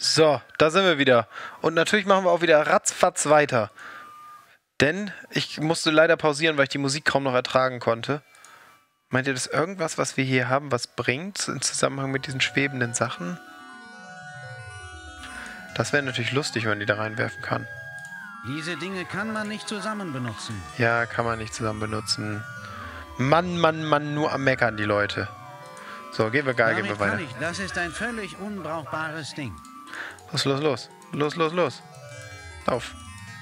So, da sind wir wieder. Und natürlich machen wir auch wieder ratzfatz weiter. Denn ich musste leider pausieren, weil ich die Musik kaum noch ertragen konnte. Meint ihr das irgendwas, was wir hier haben, was bringt im Zusammenhang mit diesen schwebenden Sachen? Das wäre natürlich lustig, wenn man die da reinwerfen kann. Diese Dinge kann man nicht zusammen benutzen. Ja, kann man nicht zusammen benutzen. Mann, Mann, Mann, nur am Meckern die Leute. So, gehen wir Geige, gehen wir weiter. Das ist ein völlig unbrauchbares Ding. Los, los, los. Los, los, los. Auf.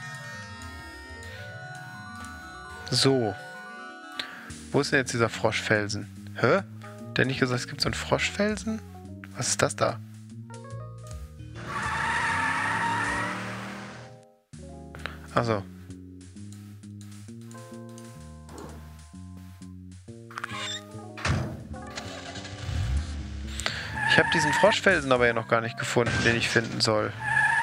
So. Wo ist denn jetzt dieser Froschfelsen? Hä? Der nicht gesagt, es gibt so einen Froschfelsen? Was ist das da? Achso. Ich habe diesen Froschfelsen aber ja noch gar nicht gefunden, den ich finden soll.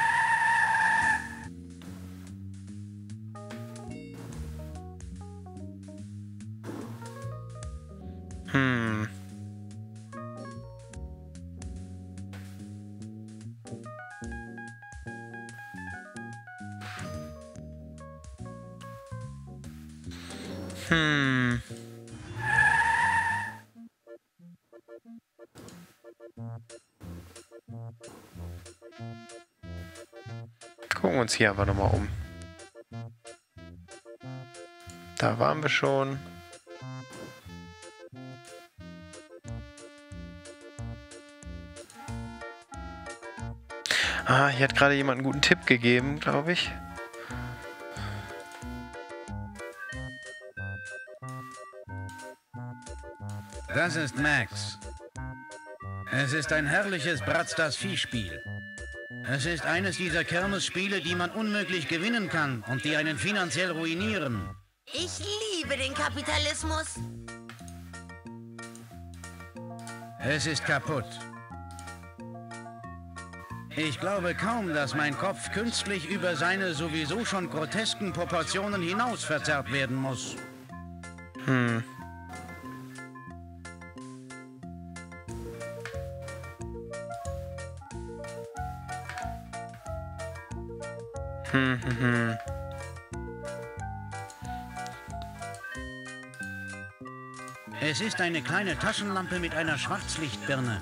Gucken wir uns hier einfach nochmal um. Da waren wir schon. Ah, hier hat gerade jemand einen guten Tipp gegeben, glaube ich. Das ist Max. Es ist ein herrliches Bratz das Viehspiel. Es ist eines dieser Kirmesspiele, die man unmöglich gewinnen kann und die einen finanziell ruinieren. Ich liebe den Kapitalismus. Es ist kaputt. Ich glaube kaum, dass mein Kopf künstlich über seine sowieso schon grotesken Proportionen hinaus verzerrt werden muss. Es ist eine kleine Taschenlampe mit einer Schwarzlichtbirne.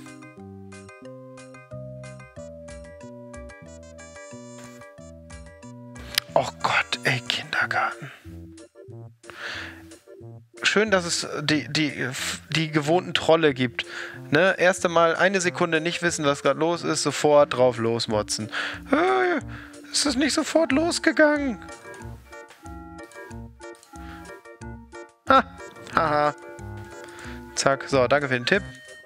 Oh Gott, ey, Kindergarten. Schön, dass es die gewohnten Trolle gibt. Ne? Erst einmal eine Sekunde nicht wissen, was gerade los ist, sofort drauf losmotzen. Ist es nicht sofort losgegangen? Ha! Haha. Zack. So, danke für den Tipp.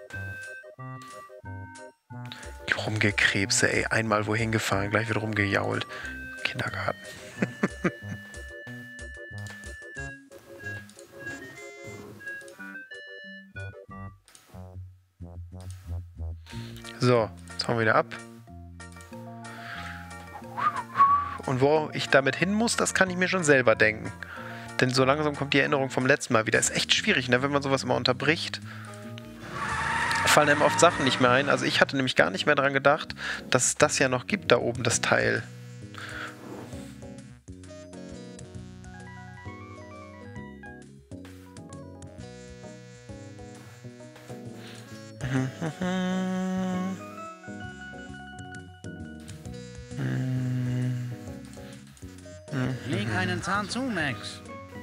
Rumgekrebse, ey. Einmal wohin gefahren, gleich wird rumgejault. Kindergarten. So, jetzt hauen wir wieder ab. Und wo ich damit hin muss, das kann ich mir schon selber denken. Denn so langsam kommt die Erinnerung vom letzten Mal wieder. Ist echt schwierig, ne? Wenn man sowas immer unterbricht. Fallen einem oft Sachen nicht mehr ein. Also ich hatte nämlich gar nicht mehr dran gedacht, dass es das ja noch gibt da oben, das Teil. Leg einen Zahn zu, Max.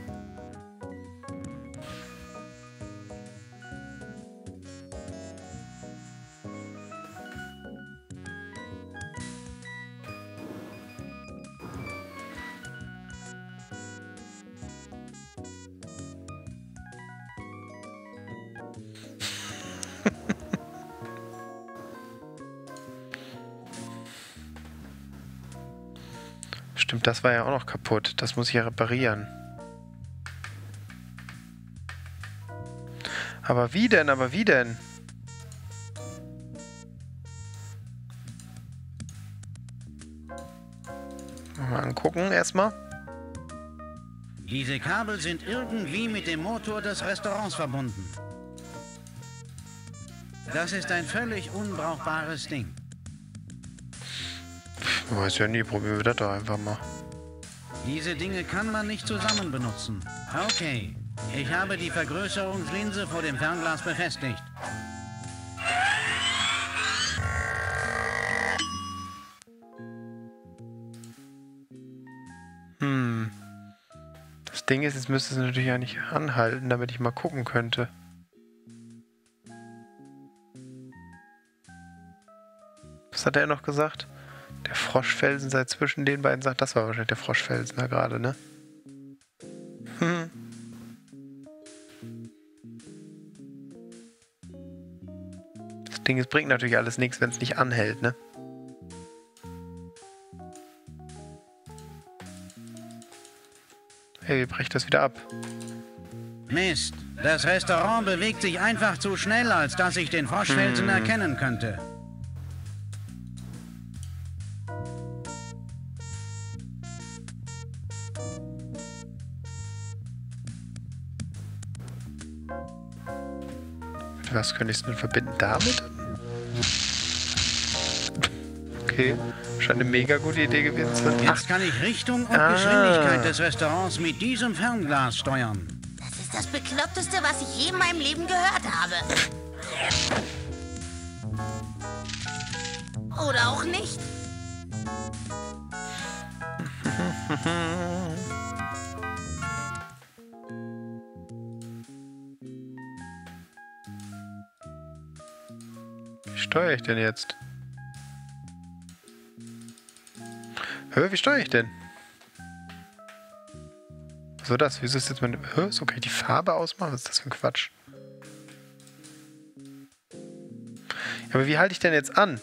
Stimmt, das war ja auch noch kaputt. Das muss ich ja reparieren. Aber wie denn? Aber wie denn? Mal angucken erstmal. Diese Kabel sind irgendwie mit dem Motor des Restaurants verbunden. Das ist ein völlig unbrauchbares Ding. Weiß ja nie, probieren wir das doch einfach mal. Diese Dinge kann man nicht zusammen benutzen. Okay. Ich habe die Vergrößerungslinse vor dem Fernglas befestigt. Das Ding ist, jetzt müsste es natürlich eigentlich anhalten, damit ich mal gucken könnte. Was hat er noch gesagt? Der Froschfelsen sei zwischen den beiden Sachen. Das war wahrscheinlich der Froschfelsen da gerade, ne? Das Ding, es bringt natürlich alles nichts, wenn es nicht anhält, ne? Hey, wie bricht das wieder ab? Mist. Das Restaurant bewegt sich einfach zu schnell, als dass ich den Froschfelsen erkennen könnte. Was könnte ich es denn verbinden damit? Okay, scheint eine mega gute Idee gewesen zu sein. Jetzt kann ich Richtung und Geschwindigkeit des Restaurants mit diesem Fernglas steuern. Das ist das Bekloppteste, was ich je in meinem Leben gehört habe. Oder auch nicht. Wie steuere ich denn jetzt? Hör, wie steuere ich denn? So das, wieso ist jetzt meine... Hör, so kann ich die Farbe ausmachen? Was ist das für ein Quatsch? Ja, aber wie halte ich denn jetzt an?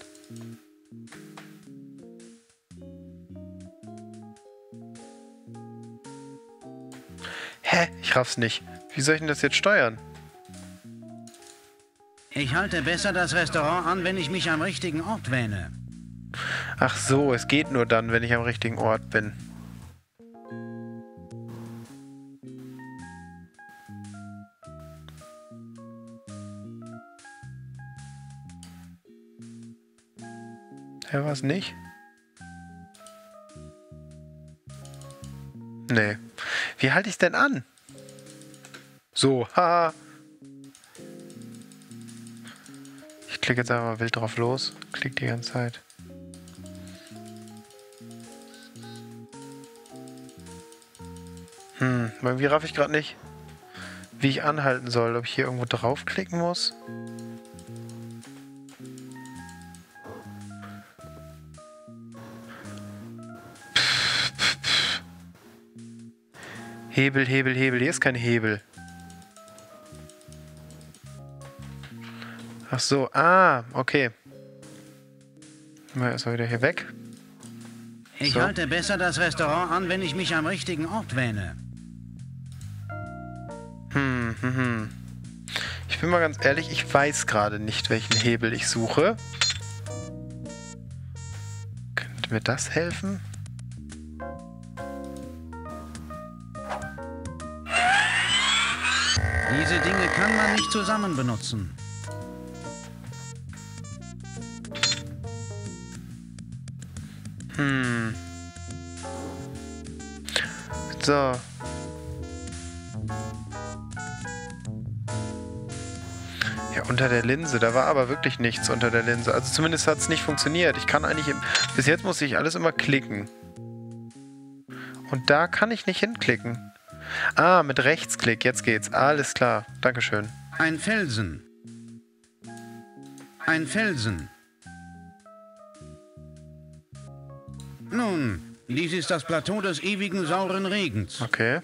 Hä? Ich raff's nicht. Wie soll ich denn das jetzt steuern? Ich halte besser das Restaurant an, wenn ich mich am richtigen Ort wähne. Ach so, es geht nur dann, wenn ich am richtigen Ort bin. Ja, was nicht? Nee. Wie halte ich es denn an? So, haha. Ich klicke jetzt einfach wild drauf los. Klick die ganze Zeit. Irgendwie raff ich gerade nicht, wie ich anhalten soll. Ob ich hier irgendwo draufklicken muss. Hebel, Hebel, Hebel. Hier ist kein Hebel. Ach so, okay. Mal erstmal wieder hier weg. Ich So. halte besser das Restaurant an, wenn ich mich am richtigen Ort wähne. Ich bin mal ganz ehrlich, ich weiß gerade nicht, welchen Hebel ich suche. Könnte mir das helfen? Diese Dinge kann man nicht zusammen benutzen. So. Ja, unter der Linse. Da war aber wirklich nichts unter der Linse. Also zumindest hat es nicht funktioniert. Ich kann eigentlich... Bis jetzt musste ich alles immer klicken. Und da kann ich nicht hinklicken. Ah, mit Rechtsklick. Jetzt geht's. Alles klar. Dankeschön. Ein Felsen. Ein Felsen. Nun, dies ist das Plateau des ewigen sauren Regens. Okay.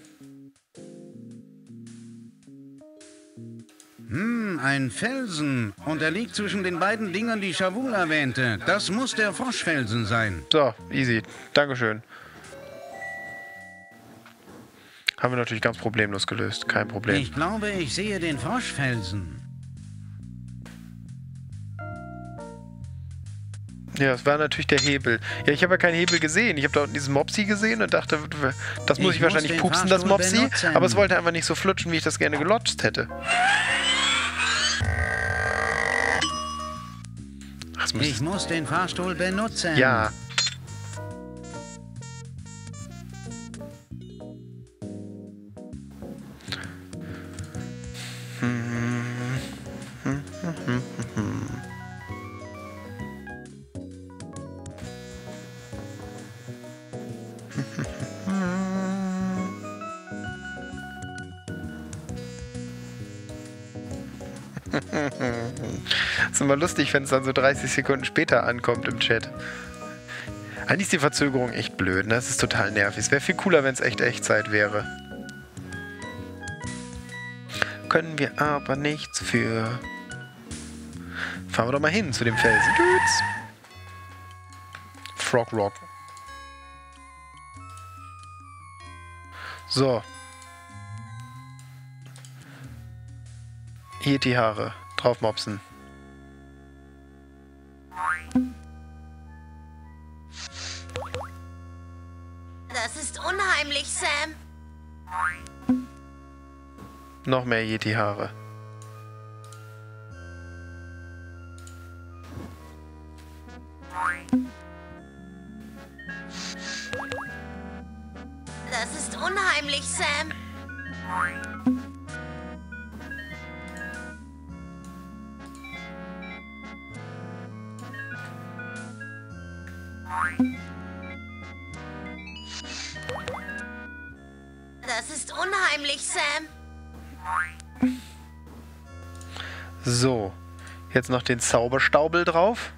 Ein Felsen. Und er liegt zwischen den beiden Dingern, die Shavul erwähnte. Das muss der Froschfelsen sein. So, easy. Dankeschön. Haben wir natürlich ganz problemlos gelöst. Kein Problem. Ich glaube, ich sehe den Froschfelsen. Ja, es war natürlich der Hebel. Ja, ich habe ja keinen Hebel gesehen. Ich habe da unten diesen Mopsi gesehen und dachte, das muss ich wahrscheinlich den pupsen, das Fahrstuhl Mopsi. benutzen. Aber es wollte einfach nicht so flutschen, wie ich das gerne gelotst hätte. Ach, Ich muss den Fahrstuhl benutzen. Ja. Ist immer lustig, wenn es dann so 30 Sekunden später ankommt im Chat. Eigentlich ist die Verzögerung echt blöd, ne? Das ist total nervig. Es wäre viel cooler, wenn es echt Echtzeit wäre. Können wir aber nichts für. Fahren wir doch mal hin zu dem Felsen. Dudes. Frog Rock. So. Hier die Haare. Draufmopsen. Das ist unheimlich, Sam. Noch mehr Yeti-Haare. Das ist unheimlich, Sam. Das ist unheimlich, Sam. So. Jetzt noch den Zauberstaubel drauf.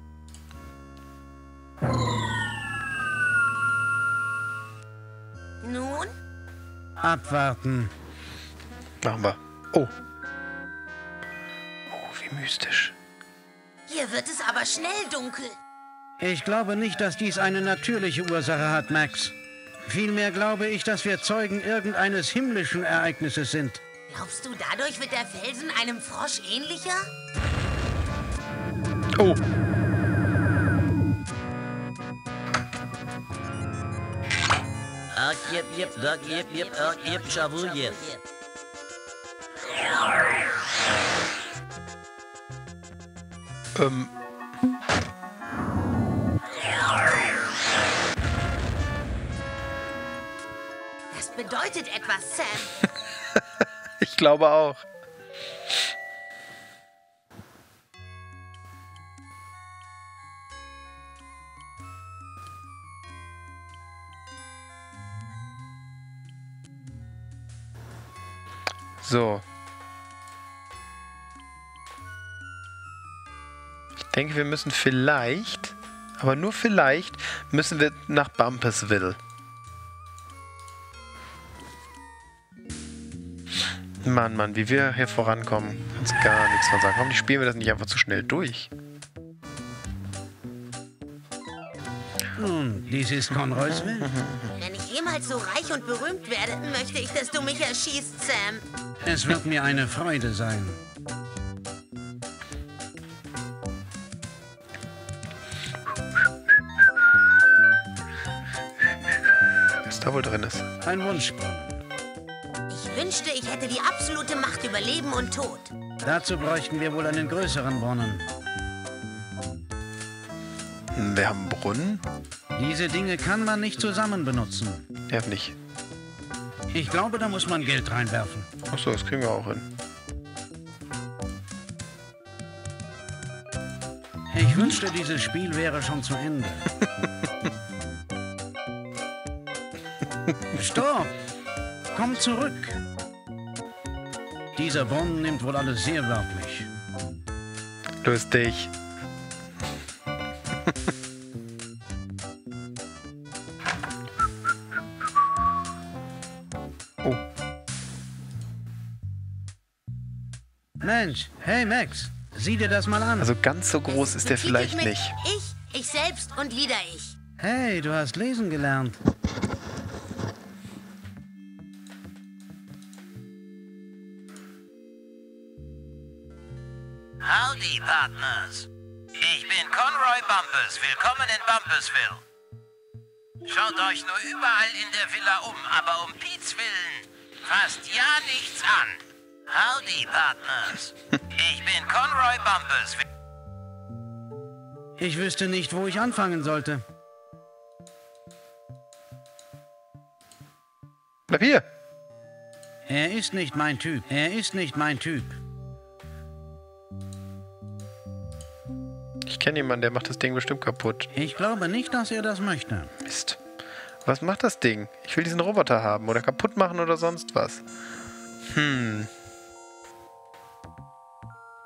Nun? Abwarten. Machen wir. Oh. Oh, wie mystisch. Hier wird es aber schnell dunkel. Ich glaube nicht, dass dies eine natürliche Ursache hat, Max. Vielmehr glaube ich, dass wir Zeugen irgendeines himmlischen Ereignisses sind. Glaubst du, dadurch wird der Felsen einem Frosch ähnlicher? Oh. Yep, yep, dog, yep, yep, yep, shabu, yep. Das bedeutet etwas, Sam. Ich glaube auch. So. Ich denke, wir müssen vielleicht, aber nur vielleicht, müssen wir nach Bumpusville. Mann, wie wir hier vorankommen. Kannst gar nichts von sagen. Warum spielen wir das nicht einfach zu schnell durch? Nun, dies ist Conroys Welt. Wenn ich jemals so reich und berühmt werde, möchte ich, dass du mich erschießt, Sam. Es wird mir eine Freude sein. Was da wohl drin ist. Ein Wunschbrunnen. Ich wünschte, ich hätte die absolute Macht über Leben und Tod. Dazu bräuchten wir wohl einen größeren Brunnen. Wir haben einen Brunnen? Diese Dinge kann man nicht zusammen benutzen. Ja, nicht. Ich glaube, da muss man Geld reinwerfen. Achso, das kriegen wir auch hin. Ich wünschte, dieses Spiel wäre schon zu Ende. Stopp! Komm zurück! Dieser Brunnen nimmt wohl alles sehr wörtlich. Lustig. Oh. Mensch, hey Max, sieh dir das mal an. Also ganz so groß ist der Betitelt vielleicht mit nicht. Ich selbst und wieder ich. Hey, du hast lesen gelernt. Howdy, Partners. Ich bin Conroy Bumpus. Willkommen in Bumpusville. Schaut euch nur überall in der Villa um, aber um Pete's Willen fasst ja nichts an. Howdy, Partners. Ich bin Conroy Bumpus. Ich wüsste nicht, wo ich anfangen sollte. Bleib hier. Er ist nicht mein Typ. Er ist nicht mein Typ. Ich kenne jemanden, der macht das Ding bestimmt kaputt. Ich glaube nicht, dass er das möchte. Mist. Was macht das Ding? Ich will diesen Roboter haben oder kaputt machen oder sonst was.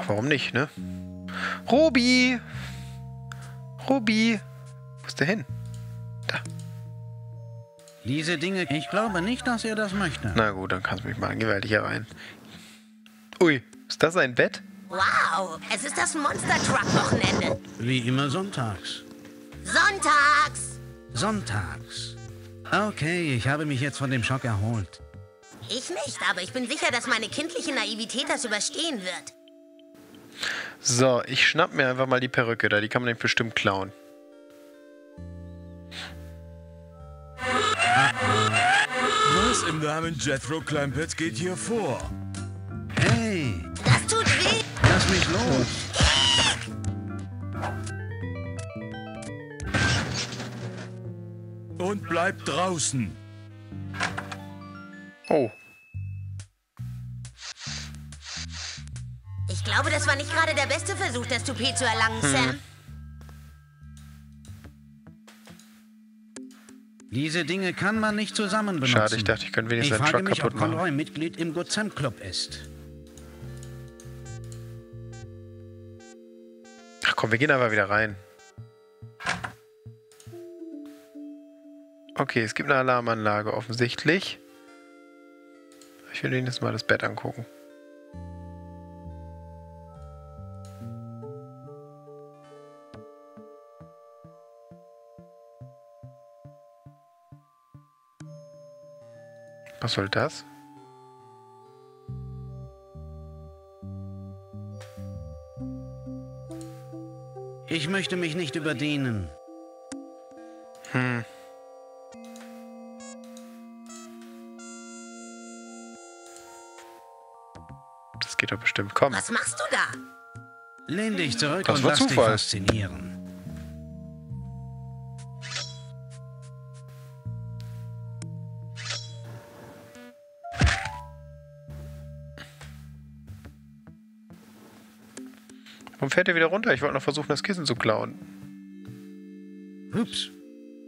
warum nicht, ne? Robi! Robi! Wo ist der hin? Da. Diese Dinge, ich glaube nicht, dass er das möchte. Na gut, dann kannst du mich mal angewählt hier rein. Ui, ist das ein Bett? Wow, es ist das Monster Truck Wochenende. Wie immer sonntags. Sonntags. Sonntags. Okay, ich habe mich jetzt von dem Schock erholt. Ich nicht, aber ich bin sicher, dass meine kindliche Naivität das überstehen wird. So, ich schnapp mir einfach mal die Perücke da. Die kann man nämlich bestimmt klauen. Was im Namen Jethro Clampett geht hier vor? Hey, Das tut weh. lass mich los. Und bleibt draußen. Oh. Ich glaube, das war nicht gerade der beste Versuch, das Toupet zu erlangen, Sam. Diese Dinge kann man nicht zusammen benutzen. Schade, ich dachte, ich könnte wenigstens Ich einen frage Truck mich, ob kaputt machen. Conroy Mitglied im Good Sam Club ist. Ach komm, wir gehen einfach wieder rein. Okay, es gibt eine Alarmanlage, offensichtlich. Ich will Ihnen jetzt mal das Bett angucken. Was soll das? Ich möchte mich nicht überdehnen. Das geht doch bestimmt. Komm. Was machst du da? Lehn dich zurück Das und war lass dich Zufall. faszinieren. Warum fährt er wieder runter? Ich wollte noch versuchen, das Kissen zu klauen. Ups.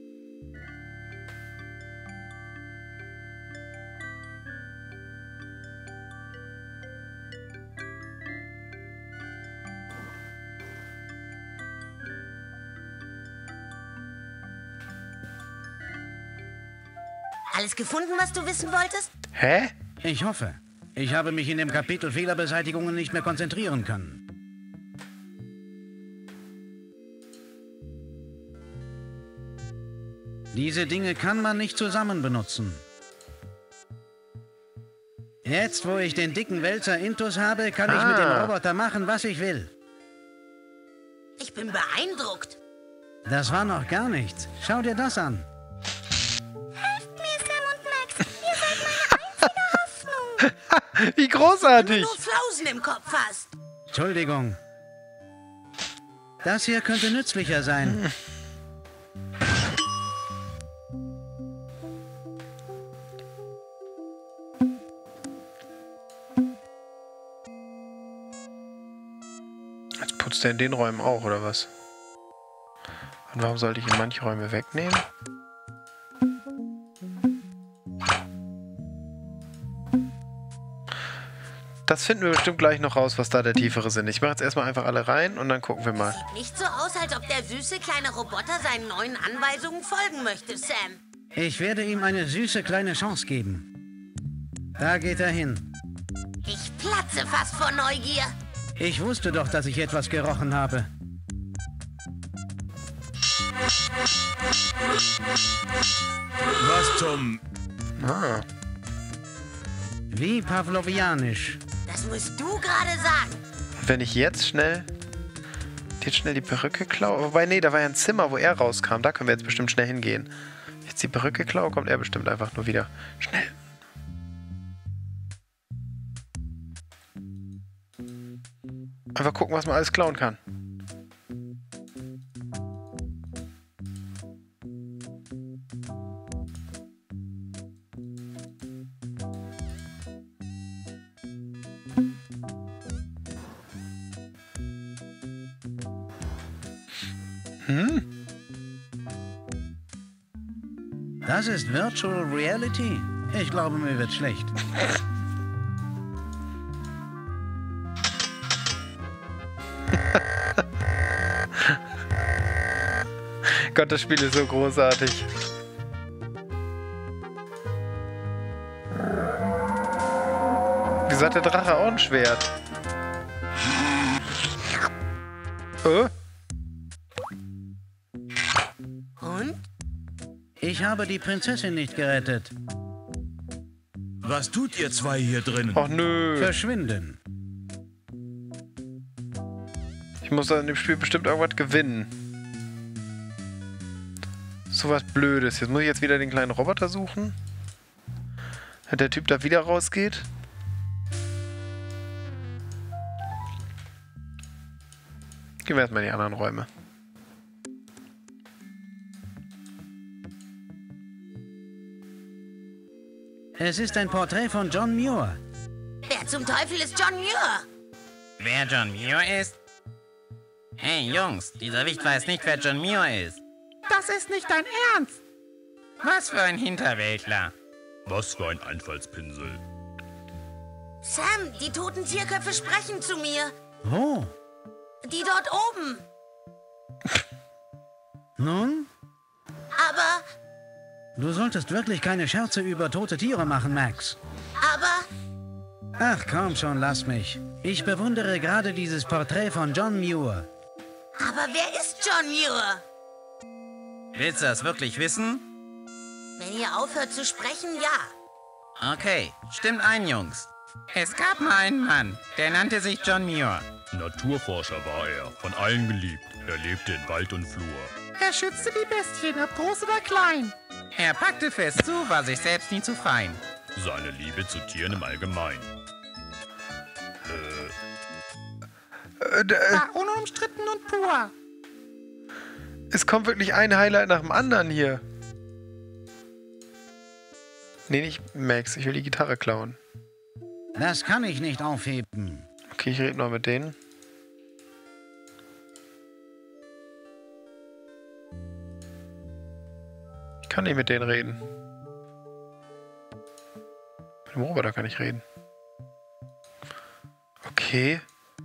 Alles gefunden, was du wissen wolltest? Hä? Ich hoffe. Ich habe mich in dem Kapitel Fehlerbeseitigungen nicht mehr konzentrieren können. Diese Dinge kann man nicht zusammen benutzen. Jetzt, wo ich den dicken Wälzer Intus habe, kann ich mit dem Roboter machen, was ich will. Ich bin beeindruckt. Das war noch gar nichts. Schau dir das an. Helft mir, Sam und Max. Ihr seid meine einzige Hoffnung. Wie großartig! Nur Flausen im Kopf hast. Entschuldigung. Das hier könnte nützlicher sein. Jetzt putzt er in den Räumen auch, oder was? Und warum sollte ich in manche Räume wegnehmen? Das finden wir bestimmt gleich noch raus, was da der tiefere Sinn ist. Ich mache jetzt erstmal einfach alle rein und dann gucken wir mal. Sieht nicht so aus, als ob der süße kleine Roboter seinen neuen Anweisungen folgen möchte, Sam. Ich werde ihm eine süße kleine Chance geben. Da geht er hin. Ich platze fast vor Neugier. Ich wusste doch, dass ich etwas gerochen habe. Was zum... Ah, Wie pavlovianisch. Das musst du gerade sagen. und wenn ich jetzt schnell die Perücke klaue... Wobei, nee, da war ja ein Zimmer, wo er rauskam. Da können wir jetzt bestimmt schnell hingehen. Jetzt die Perücke klaue, kommt er bestimmt einfach nur wieder. Schnell. Einfach gucken, was man alles klauen kann. Das ist Virtual Reality? Ich glaube, mir wird schlecht. Gott, das Spiel ist so großartig. Wieso hat der Drache auch ein Schwert? Und? Ich habe die Prinzessin nicht gerettet. Was tut ihr zwei hier drinnen? Ach nö. Verschwinden. Ich muss an dem Spiel bestimmt irgendwas gewinnen. So was Blödes. Jetzt muss ich wieder den kleinen Roboter suchen. Dass der Typ da wieder rausgeht. Gehen wir erstmal in die anderen Räume. Es ist ein Porträt von John Muir. Wer zum Teufel ist John Muir? Wer John Muir ist? Hey Jungs, dieser Wicht weiß nicht, wer John Muir ist. Das ist nicht dein Ernst. Was für ein Hinterwäldler. Was für ein Einfallspinsel. Sam, die toten Tierköpfe sprechen zu mir. Wo? Die dort oben. Nun? Aber, Du solltest wirklich keine Scherze über tote Tiere machen, Max. aber, Ach komm schon, lass mich. Ich bewundere gerade dieses Porträt von John Muir. aber wer ist John Muir? Willst du das wirklich wissen? Wenn ihr aufhört zu sprechen, ja. Okay, stimmt ein, Jungs. Es gab mal einen Mann, der nannte sich John Muir. Naturforscher war er, von allen geliebt. Er lebte in Wald und Flur. Er schützte die Bestien, ob groß oder klein. Er packte fest zu, war sich selbst nie zu fein. Seine Liebe zu Tieren im Allgemeinen. War unumstritten und pur. Es kommt wirklich ein Highlight nach dem anderen hier. Nee, nicht Max. Ich will die Gitarre klauen. Das kann ich nicht aufheben. Okay, ich rede noch mit denen. Ich kann nicht mit denen reden. Mit dem Roboter kann ich reden. Okay.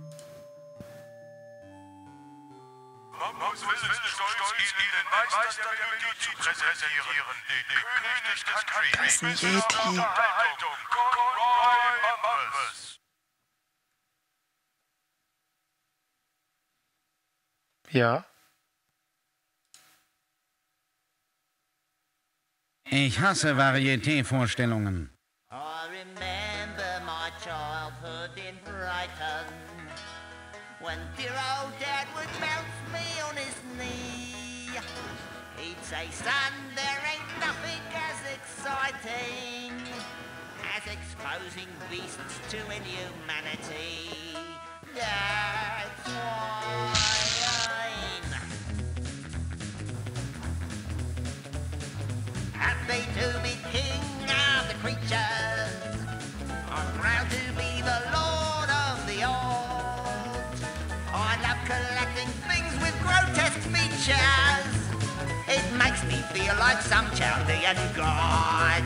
Da ist ein Yeti. Ja. Ich hasse Varieté-Vorstellungen. I remember my childhood in Brighton, when dear old Dad would bounce me on his knee. He'd say, son, there ain't nothing as exciting as exposing beasts to inhumanity. That's why I'm happy to be king of the creatures. I'm proud to be the lord of the old. I love collecting things with grotesque features. It makes me feel like some Chaldean god.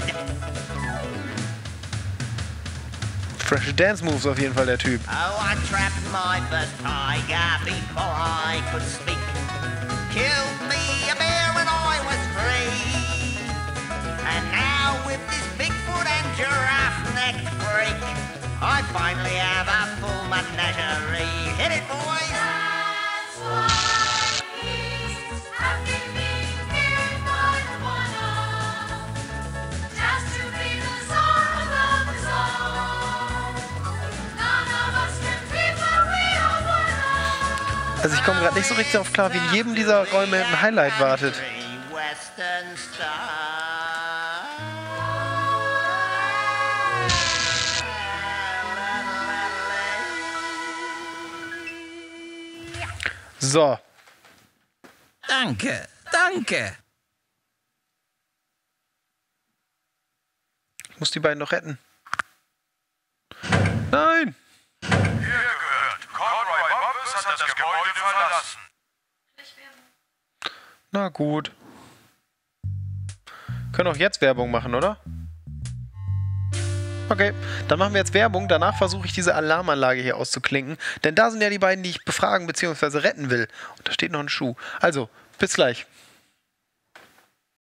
Fresh Dance Moves auf jeden Fall der Typ. Oh, I trapped my first tiger before I could speak. Killed me a bear when I was 3. And now with this Bigfoot and giraffe-necked freak, I finally have a full menagerie. Hit it, boys! That's why he's happy being feared by the one. Just to be the czar above us all. None of us can be where we are one. Also ich komme gerade nicht so richtig darauf klar, wie in jedem dieser Räume ein Highlight wartet. Western Star. So. Danke, danke. Ich muss die beiden noch retten. Nein! Conroy Bobbes hat das Gebäude verlassen. Na gut. Können auch jetzt Werbung machen, oder? Okay, dann machen wir jetzt Werbung. Danach versuche ich diese Alarmanlage hier auszuklinken. Denn da sind ja die beiden, die ich befragen bzw. retten will. Und da steht noch ein Schuh. Also, bis gleich.